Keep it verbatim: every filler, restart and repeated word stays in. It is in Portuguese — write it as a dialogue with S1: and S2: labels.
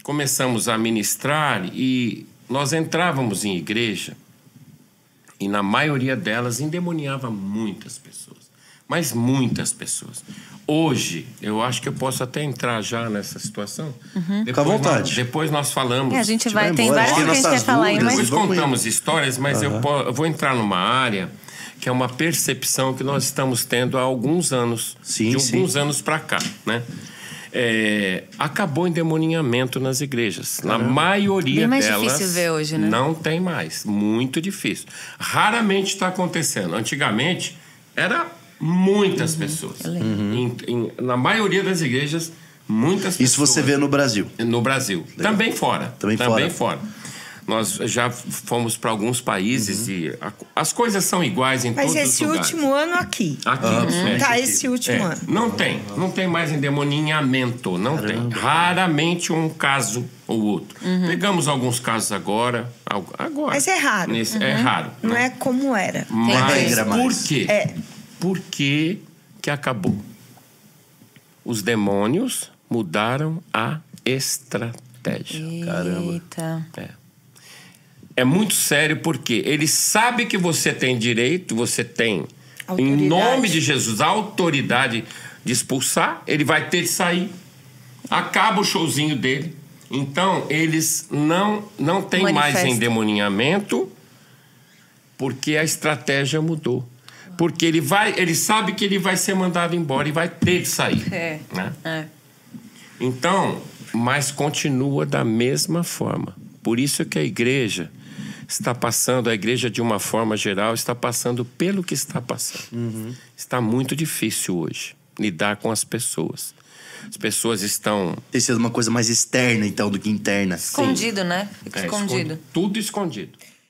S1: começamos a ministrar e nós entrávamos em igreja e na maioria delas endemoniava muitas pessoas, mas muitas pessoas. Hoje, eu acho que eu posso até entrar já nessa situação.
S2: Uhum.
S1: Depois,
S3: Fica à vontade.
S1: Nós, depois nós falamos...
S2: É, a gente vai,
S3: vai
S2: tem
S3: embora.
S2: várias coisas que a gente quer falar aí, mas...
S1: Depois
S3: Vamos
S1: contamos histórias, mas
S3: Uhum.
S1: eu, po- eu vou entrar numa área que é uma percepção que nós estamos tendo há alguns anos.
S3: Sim,
S1: de alguns
S3: sim.
S1: anos para cá, né? É, acabou o endemoninhamento nas igrejas. Na maioria
S2: Bem mais
S1: delas...
S2: difícil ver hoje, né?
S1: Não tem mais. Muito difícil. Raramente está acontecendo. Antigamente, era muitas pessoas. Em- em- na maioria das igrejas, muitas pessoas.
S3: Isso você vê no Brasil.
S1: No Brasil. Também fora.
S3: Também
S1: Também
S3: fora.
S1: fora. Nós já fomos para alguns países e a- as coisas são iguais em
S4: Mas
S1: todos os
S4: esse
S1: lugares.
S4: último ano aqui.
S1: Aqui.
S3: Uhum.
S1: é.
S4: Tá, esse último
S1: É,
S4: ano.
S1: não tem, não tem mais endemoninhamento, não tem. Raramente um caso ou outro. Pegamos alguns casos agora, algo- agora.
S4: Mas é raro.
S1: Nesse- É raro.
S4: Não
S1: né?
S4: é como era.
S1: Mas
S3: regra
S1: por
S3: mais.
S1: quê?
S4: É.
S1: Por que que acabou? Os demônios mudaram a estratégia.
S3: Caramba.
S2: Eita.
S1: É muito sério porque ele sabe que você tem direito, você tem,
S4: Autoridade.
S1: em nome de Jesus, a autoridade de expulsar, ele vai ter de sair. Acaba o showzinho dele. Então, eles não, não têm mais
S2: Manifesta.
S1: endemoninhamento porque a estratégia mudou. Porque ele, vai, ele sabe que ele vai ser mandado embora e vai ter de sair.
S2: É.
S1: Né?
S2: É.
S1: Então, mas continua da mesma forma. Por isso que a igreja está passando, a igreja de uma forma geral, está passando pelo que está passando.
S3: Uhum.
S1: Está muito difícil hoje lidar com as pessoas. As pessoas estão...
S3: Tem sido uma coisa mais externa, então, do que interna.
S2: Escondido, né? Fica
S1: é,
S2: escondido.
S1: escondi- tudo escondido.